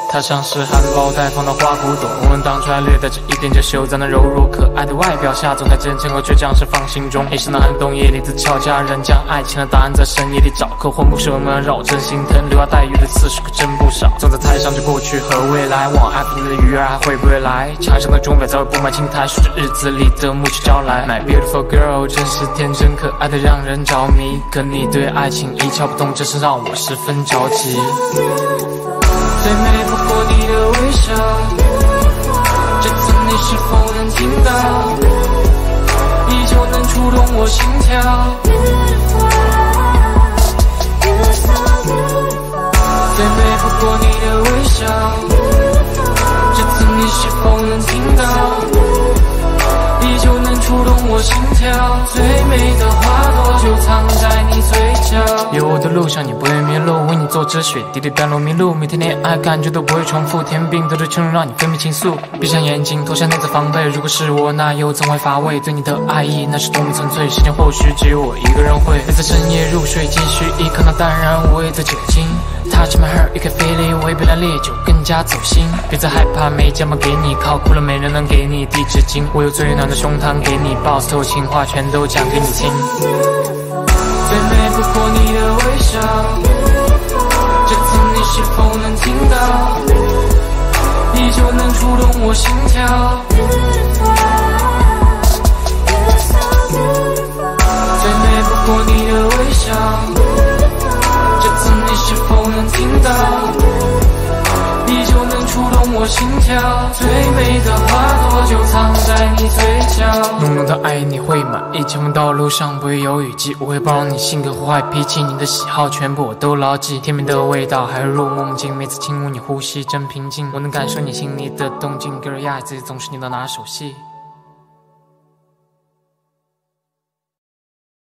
它像是含苞待放的花骨朵，文档出来略带着一点点羞涩的柔弱，可爱的外表下总在真诚和倔强释放心中。一生的寒冬夜里，自敲家人将爱情的答案在深夜里找，可魂不是我们绕针心疼，流花带雨的次数可真不少。总在台上着过去和未来，望爱平的鱼儿还会不会来？墙上的钟表早已布满青苔，数着日子里的暮去朝来。My beautiful girl， 真是天真可爱的让人着迷，可你对爱情一窍不通，真是让我十分着急。最美不过你的微笑，这次你是否能听到？依旧能触动我心跳。最美不过你的微笑，这次你是否能听到？依旧能触动我心跳。最美的花朵就藏在你嘴角。有我的路上你不会迷路，为你做着雪地里甘露迷路。每天恋爱感觉都不会重复，甜饼都对承诺让你分泌情愫。闭上眼睛脱下内在防备，如果是我那又怎会乏味？对你的爱意那是多么纯粹，时间或许只有我一个人会。别在深夜入睡，继续依靠那淡然无味的酒精。Touch my heart, you can feel it， 我也比那烈酒更加走心。别再害怕没肩膀给你靠，哭了没人能给你递纸巾。我有最暖的胸膛给你抱，所有情话全都讲给你听。最美不过你的微笑，这次你是否能听到？依旧能触动我心跳。最美不过你的微笑，这次你是否能听到？依旧能触动我心跳。最美的花朵就藏在你嘴角。浓浓的爱你会满意，前方道路上不会有雨季，我会包容你性格和坏脾气，你的喜好全部我都牢记。甜蜜的味道还如梦境，每次亲吻你呼吸真平静，我能感受你心里的动静。Girl， 呀，自己总是你的拿手戏。